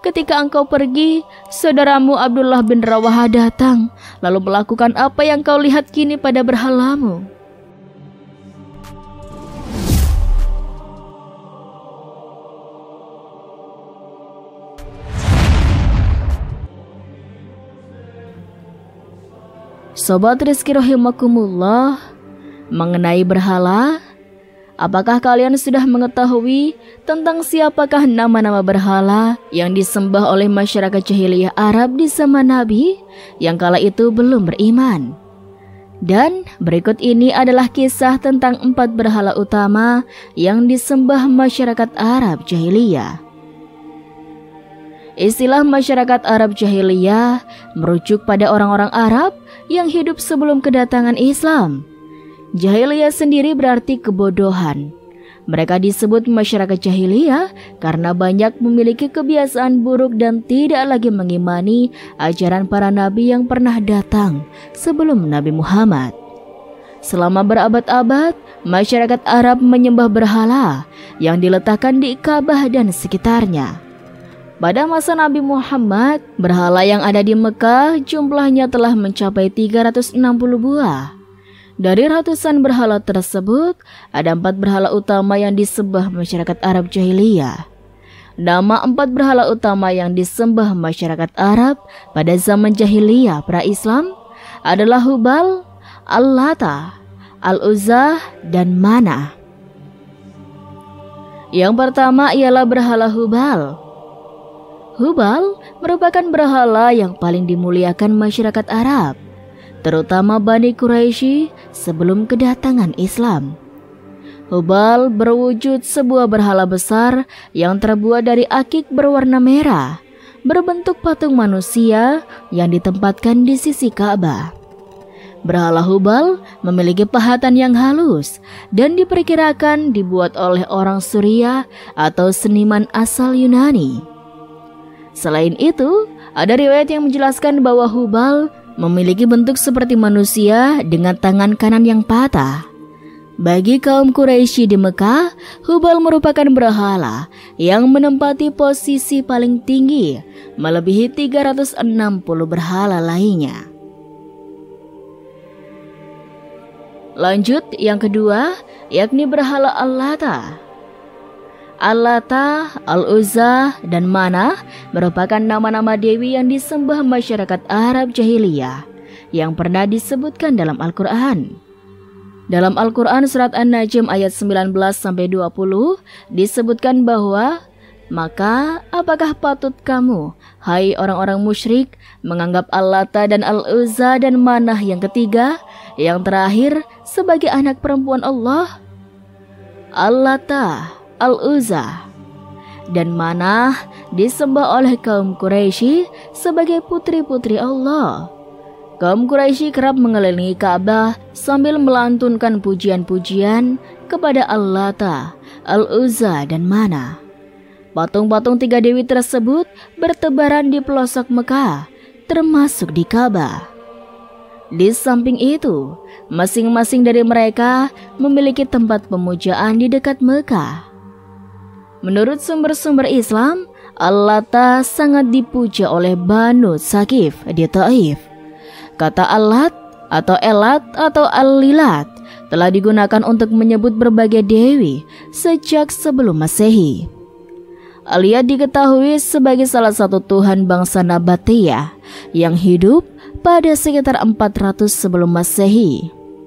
ketika engkau pergi, saudaramu Abdullah bin Rawahah datang, lalu melakukan apa yang kau lihat kini pada berhalamu. Sobat Rizki rahimakumullah, mengenai berhala, apakah kalian sudah mengetahui tentang siapakah nama-nama berhala yang disembah oleh masyarakat jahiliyah Arab di zaman Nabi yang kala itu belum beriman? Dan berikut ini adalah kisah tentang 4 berhala utama yang disembah masyarakat Arab jahiliyah. Istilah masyarakat Arab jahiliyah merujuk pada orang-orang Arab yang hidup sebelum kedatangan Islam. Jahiliyah sendiri berarti kebodohan. Mereka disebut masyarakat jahiliyah karena banyak memiliki kebiasaan buruk dan tidak lagi mengimani ajaran para nabi yang pernah datang sebelum Nabi Muhammad. Selama berabad-abad, masyarakat Arab menyembah berhala yang diletakkan di Ka'bah dan sekitarnya. Pada masa Nabi Muhammad, berhala yang ada di Mekah jumlahnya telah mencapai 360 buah. Dari ratusan berhala tersebut, ada 4 berhala utama yang disembah masyarakat Arab jahiliyah. Nama 4 berhala utama yang disembah masyarakat Arab pada zaman jahiliyah pra-Islam adalah Hubal, Al-Lata, Al-Uzza, dan Manah. Yang pertama ialah berhala Hubal. Hubal merupakan berhala yang paling dimuliakan masyarakat Arab, terutama Bani Quraisy sebelum kedatangan Islam. Hubal berwujud sebuah berhala besar yang terbuat dari akik berwarna merah, berbentuk patung manusia yang ditempatkan di sisi Ka'bah. Berhala Hubal memiliki pahatan yang halus dan diperkirakan dibuat oleh orang Suriah atau seniman asal Yunani. Selain itu, ada riwayat yang menjelaskan bahwa Hubal memiliki bentuk seperti manusia dengan tangan kanan yang patah. Bagi kaum Quraisy di Mekah, Hubal merupakan berhala yang menempati posisi paling tinggi, melebihi 360 berhala lainnya. Lanjut, yang kedua, yakni berhala Al-Lata. Al-Lata, Al-Uzza, dan Manah merupakan nama-nama dewi yang disembah masyarakat Arab jahiliyah yang pernah disebutkan dalam Al-Quran. Dalam Al-Quran surat An-Najm ayat 19-20 disebutkan bahwa, maka apakah patut kamu, hai orang-orang musyrik, menganggap Al-Lata dan Al-Uzza dan Manah yang ketiga, yang terakhir sebagai anak perempuan Allah? Al-Lata, Al-Uzza, dan Manah disembah oleh kaum Quraisy sebagai putri-putri Allah. Kaum Quraisy kerap mengelilingi Ka'bah sambil melantunkan pujian-pujian kepada Al-Lata, Al-Uzza, dan Manah. Patung-patung 3 dewi tersebut bertebaran di pelosok Mekah, termasuk di Ka'bah. Di samping itu, masing-masing dari mereka memiliki tempat pemujaan di dekat Mekah. Menurut sumber-sumber Islam, Al-Lata sangat dipuja oleh Banu Saqif di Taif. Kata Al-Lat atau Elat atau Al-Lilat telah digunakan untuk menyebut berbagai dewi sejak sebelum Masehi. Al-Lat diketahui sebagai salah satu tuhan bangsa Nabatiyah yang hidup pada sekitar 400 sebelum Masehi.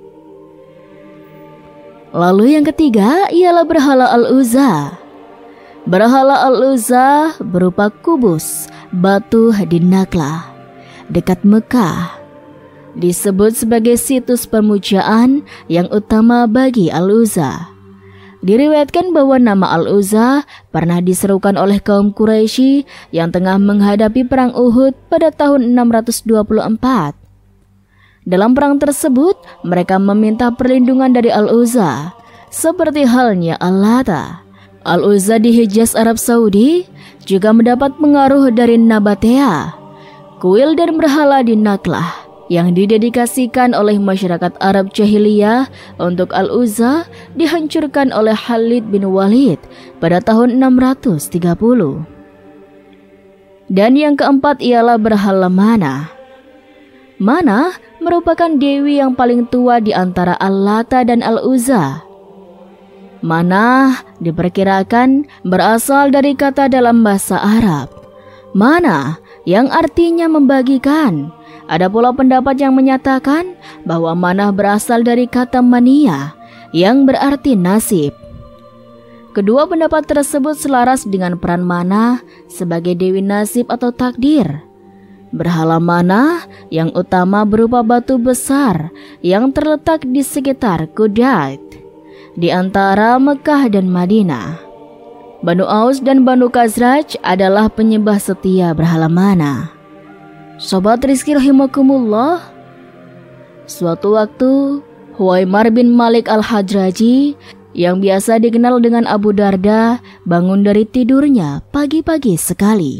Lalu yang ketiga ialah berhala Al-Uzza. Berhala Al-Uzza berupa kubus batu di Nakhlah, dekat Mekah. Disebut sebagai situs pemujaan yang utama bagi Al-Uzza. Diriwayatkan bahwa nama Al-Uzza pernah diserukan oleh kaum Quraisy yang tengah menghadapi perang Uhud pada tahun 624. Dalam perang tersebut, mereka meminta perlindungan dari Al-Uzza, seperti halnya Al-Lata. Al-Uzza di Hijaz Arab Saudi juga mendapat pengaruh dari Nabatea, kuil dan berhala di Nakhlah yang didedikasikan oleh masyarakat Arab jahiliyah untuk Al-Uzza dihancurkan oleh Khalid bin Walid pada tahun 630. Dan yang keempat ialah berhala Manah. Manah merupakan dewi yang paling tua di antara Al-Lata dan Al-Uzza. Manah diperkirakan berasal dari kata dalam bahasa Arab, Manah, yang artinya membagikan. Ada pula pendapat yang menyatakan bahwa Manah berasal dari kata mania, yang berarti nasib. Kedua pendapat tersebut selaras dengan peran Manah sebagai dewi nasib atau takdir. Berhala Manah yang utama berupa batu besar yang terletak di sekitar Qudait, di antara Mekah dan Madinah. Banu Aus dan Banu Khazraj adalah penyembah setia berhala Manah. Sobat Rizki rahimakumullah, suatu waktu Huwaimar bin Malik al-Hajraji yang biasa dikenal dengan Abu Darda bangun dari tidurnya pagi-pagi sekali.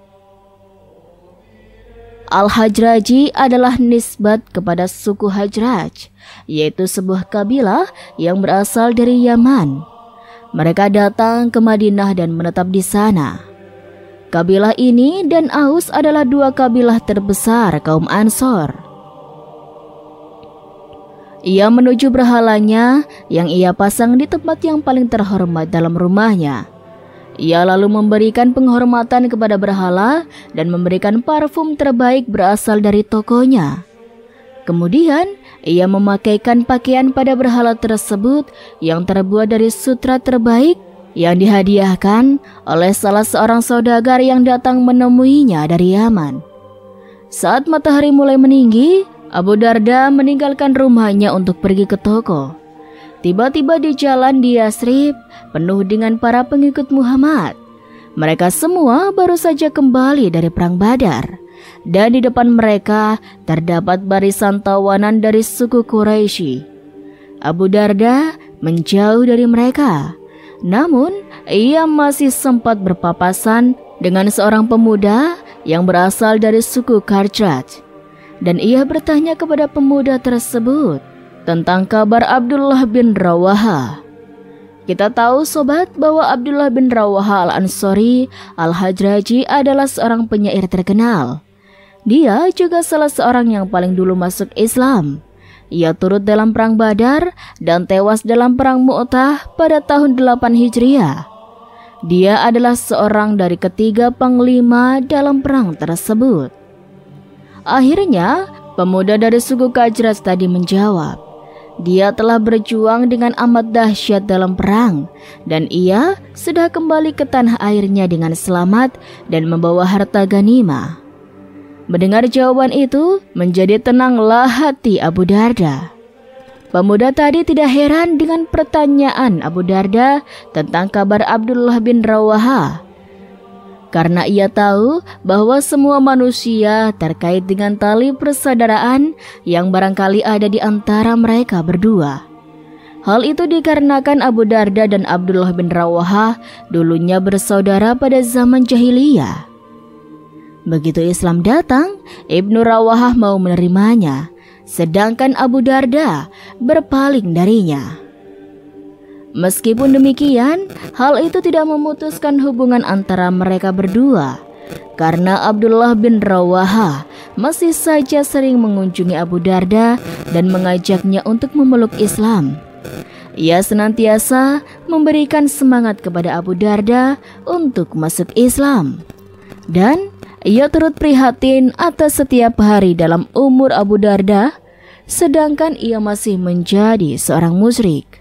Al-Hajraji adalah nisbat kepada suku Hajraj, yaitu sebuah kabilah yang berasal dari Yaman. Mereka datang ke Madinah dan menetap di sana. Kabilah ini dan Aus adalah dua kabilah terbesar kaum Ansor. Ia menuju berhalanya yang ia pasang di tempat yang paling terhormat dalam rumahnya. Ia lalu memberikan penghormatan kepada berhala dan memberikan parfum terbaik berasal dari tokonya. Kemudian, ia memakaikan pakaian pada berhala tersebut yang terbuat dari sutra terbaik yang dihadiahkan oleh salah seorang saudagar yang datang menemuinya dari Yaman. Saat matahari mulai meninggi, Abu Darda meninggalkan rumahnya untuk pergi ke toko. Tiba-tiba di jalan di Yasrib penuh dengan para pengikut Muhammad. Mereka semua baru saja kembali dari perang Badar. Dan di depan mereka terdapat barisan tawanan dari suku Quraisy. Abu Darda menjauh dari mereka. Namun, ia masih sempat berpapasan dengan seorang pemuda yang berasal dari suku Khazraj. Dan ia bertanya kepada pemuda tersebut tentang kabar Abdullah bin Rawaha. Kita tahu sobat bahwa Abdullah bin Rawaha al-Ansori al-Hajraji adalah seorang penyair terkenal. Dia juga salah seorang yang paling dulu masuk Islam. Ia turut dalam perang Badar dan tewas dalam perang Mu'tah pada tahun 8 Hijriah. Dia adalah seorang dari ketiga panglima dalam perang tersebut. Akhirnya, pemuda dari suku Khazraj tadi menjawab, dia telah berjuang dengan amat dahsyat dalam perang, dan ia sudah kembali ke tanah airnya dengan selamat dan membawa harta ganimah. Mendengar jawaban itu, menjadi tenanglah hati Abu Darda. Pemuda tadi tidak heran dengan pertanyaan Abu Darda tentang kabar Abdullah bin Rawaha. Karena ia tahu bahwa semua manusia terkait dengan tali persaudaraan yang barangkali ada di antara mereka berdua. Hal itu dikarenakan Abu Darda dan Abdullah bin Rawaha dulunya bersaudara pada zaman jahiliyah. Begitu Islam datang, Ibnu Rawaha mau menerimanya, sedangkan Abu Darda berpaling darinya. Meskipun demikian, hal itu tidak memutuskan hubungan antara mereka berdua, karena Abdullah bin Rawaha masih saja sering mengunjungi Abu Darda dan mengajaknya untuk memeluk Islam. Ia senantiasa memberikan semangat kepada Abu Darda untuk masuk Islam. Dan ia turut prihatin atas setiap hari dalam umur Abu Darda, sedangkan ia masih menjadi seorang musyrik.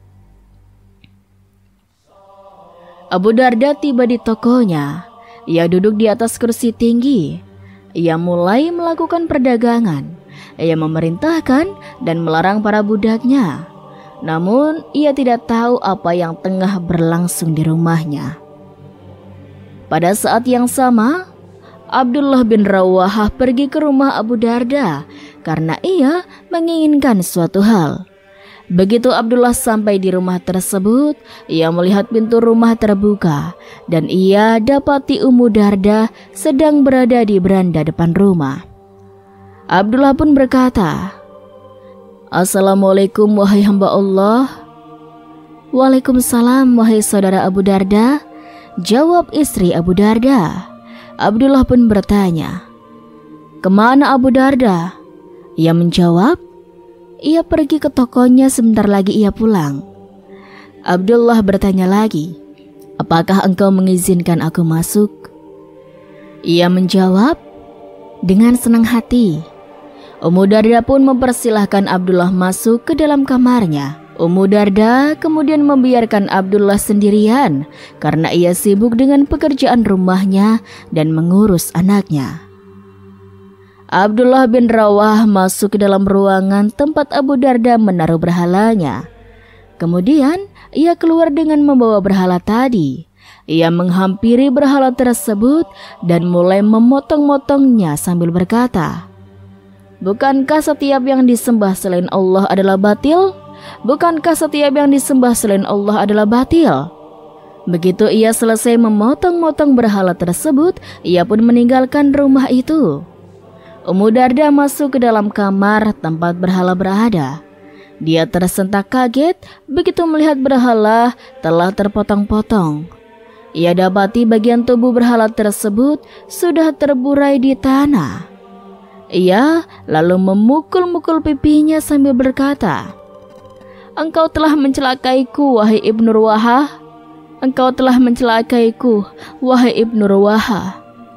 Abu Darda tiba di tokonya. Ia duduk di atas kursi tinggi. Ia mulai melakukan perdagangan. Ia memerintahkan dan melarang para budaknya. Namun, ia tidak tahu apa yang tengah berlangsung di rumahnya. Pada saat yang sama, Abdullah bin Rawaha pergi ke rumah Abu Darda karena ia menginginkan suatu hal. Begitu Abdullah sampai di rumah tersebut, ia melihat pintu rumah terbuka dan ia dapati Ummu Darda sedang berada di beranda depan rumah. Abdullah pun berkata, "Assalamualaikum wahai hamba Allah." "Waalaikumsalam wahai saudara Abu Darda," jawab istri Abu Darda. Abdullah pun bertanya, "Kemana Abu Darda?" Ia menjawab, "Ia pergi ke tokonya, sebentar lagi ia pulang." Abdullah bertanya lagi, "Apakah engkau mengizinkan aku masuk?" Ia menjawab, "Dengan senang hati." Ummu Darda pun mempersilahkan Abdullah masuk ke dalam kamarnya. Ummu Darda kemudian membiarkan Abdullah sendirian karena ia sibuk dengan pekerjaan rumahnya dan mengurus anaknya. Abdullah bin Rawah masuk ke dalam ruangan tempat Abu Darda menaruh berhalanya. Kemudian ia keluar dengan membawa berhala tadi. Ia menghampiri berhala tersebut dan mulai memotong-motongnya sambil berkata, "Bukankah setiap yang disembah selain Allah adalah batil? Bukankah setiap yang disembah selain Allah adalah batil?" Begitu ia selesai memotong-motong berhala tersebut, ia pun meninggalkan rumah itu. Ummu Darda masuk ke dalam kamar tempat berhala berada. Dia tersentak kaget begitu melihat berhala telah terpotong-potong. Ia dapati bagian tubuh berhala tersebut sudah terburai di tanah. Ia lalu memukul-mukul pipinya sambil berkata, "Engkau telah mencelakaiku, wahai Ibnu Ruwahah. Engkau telah mencelakaiku, wahai Ibnu Ruwahah."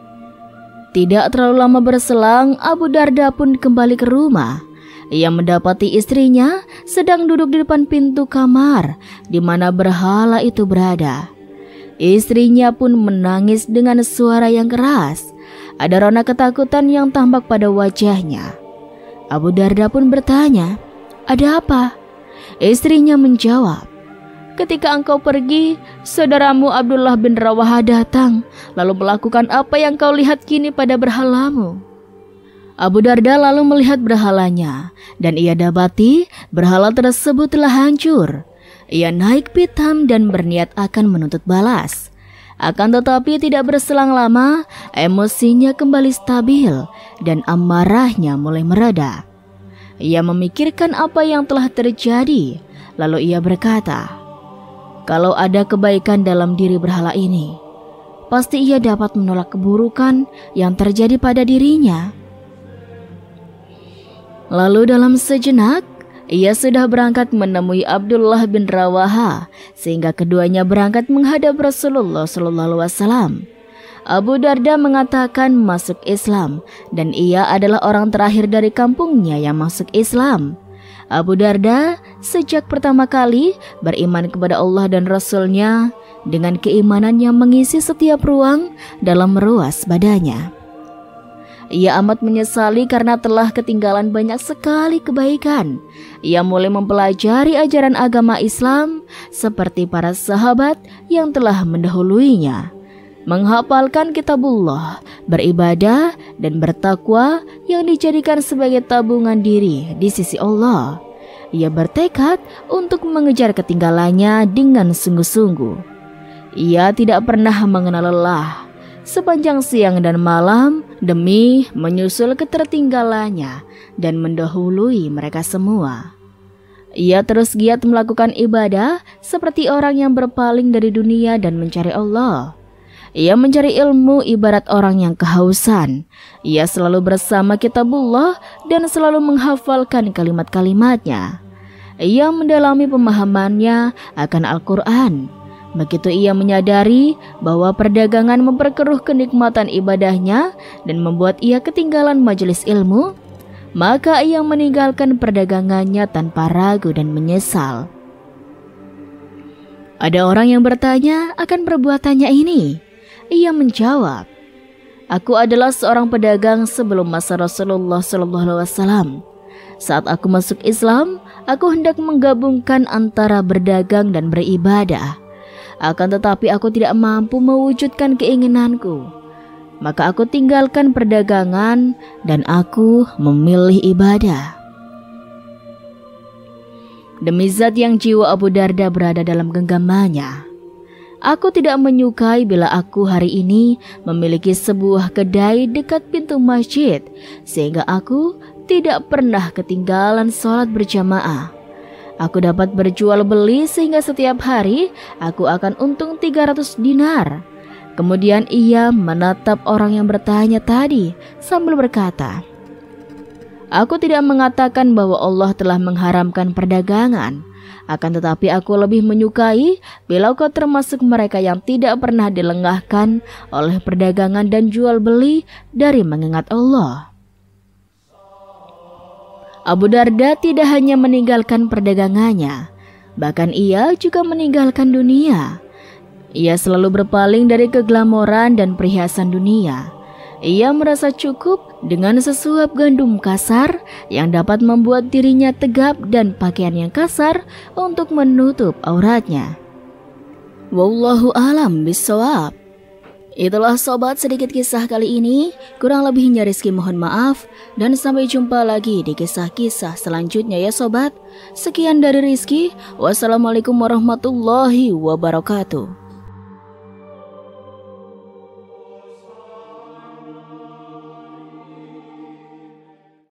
Tidak terlalu lama berselang, Abu Darda pun kembali ke rumah. Ia mendapati istrinya sedang duduk di depan pintu kamar di mana berhala itu berada. Istrinya pun menangis dengan suara yang keras. Ada rona ketakutan yang tampak pada wajahnya. Abu Darda pun bertanya, "Ada apa?" Istrinya menjawab, "Ketika engkau pergi, saudaramu Abdullah bin Rawahah datang, lalu melakukan apa yang kau lihat kini pada berhalamu." Abu Darda lalu melihat berhalanya, dan ia dapati berhala tersebut telah hancur. Ia naik pitam dan berniat akan menuntut balas. Akan tetapi tidak berselang lama, emosinya kembali stabil dan amarahnya mulai mereda. Ia memikirkan apa yang telah terjadi, lalu ia berkata, "Kalau ada kebaikan dalam diri berhala ini, pasti ia dapat menolak keburukan yang terjadi pada dirinya." Lalu dalam sejenak, ia sudah berangkat menemui Abdullah bin Rawahah, sehingga keduanya berangkat menghadap Rasulullah SAW. Abu Darda mengatakan masuk Islam, dan ia adalah orang terakhir dari kampungnya yang masuk Islam. Abu Darda sejak pertama kali beriman kepada Allah dan Rasul-Nya dengan keimanan yang mengisi setiap ruang dalam ruas badannya. Ia amat menyesali karena telah ketinggalan banyak sekali kebaikan. Ia mulai mempelajari ajaran agama Islam seperti para sahabat yang telah mendahuluinya, menghafalkan kitabullah, beribadah dan bertakwa yang dijadikan sebagai tabungan diri di sisi Allah. Ia bertekad untuk mengejar ketinggalannya dengan sungguh-sungguh. Ia tidak pernah mengenal lelah sepanjang siang dan malam demi menyusul ketertinggalannya dan mendahului mereka semua. Ia terus giat melakukan ibadah seperti orang yang berpaling dari dunia dan mencari Allah. Ia mencari ilmu ibarat orang yang kehausan. Ia selalu bersama kitabullah dan selalu menghafalkan kalimat-kalimatnya. Ia mendalami pemahamannya akan Al-Quran. Begitu ia menyadari bahwa perdagangan memperkeruh kenikmatan ibadahnya dan membuat ia ketinggalan majelis ilmu, maka ia meninggalkan perdagangannya tanpa ragu dan menyesal. Ada orang yang bertanya akan perbuatannya ini. Ia menjawab, "Aku adalah seorang pedagang sebelum masa Rasulullah SAW. Saat aku masuk Islam, aku hendak menggabungkan antara berdagang dan beribadah. Akan tetapi aku tidak mampu mewujudkan keinginanku. Maka aku tinggalkan perdagangan dan aku memilih ibadah." Demi zat yang jiwa Abu Darda berada dalam genggamannya, aku tidak menyukai bila aku hari ini memiliki sebuah kedai dekat pintu masjid, sehingga aku tidak pernah ketinggalan sholat berjamaah. Aku dapat berjual beli sehingga setiap hari aku akan untung 300 dinar. Kemudian ia menatap orang yang bertanya tadi sambil berkata, "Aku tidak mengatakan bahwa Allah telah mengharamkan perdagangan. Akan tetapi aku lebih menyukai bila kau termasuk mereka yang tidak pernah dilengahkan oleh perdagangan dan jual beli dari mengingat Allah." Abu Darda tidak hanya meninggalkan perdagangannya, bahkan ia juga meninggalkan dunia. Ia selalu berpaling dari keglamoran dan perhiasan dunia. Ia merasa cukup dengan sesuap gandum kasar yang dapat membuat dirinya tegap dan pakaian yang kasar untuk menutup auratnya. Wallahu a'lam bishawab. Itulah sobat sedikit kisah kali ini. Kurang lebihnya Rizky mohon maaf. Dan sampai jumpa lagi di kisah-kisah selanjutnya ya sobat. Sekian dari Rizky. Wassalamualaikum warahmatullahi wabarakatuh.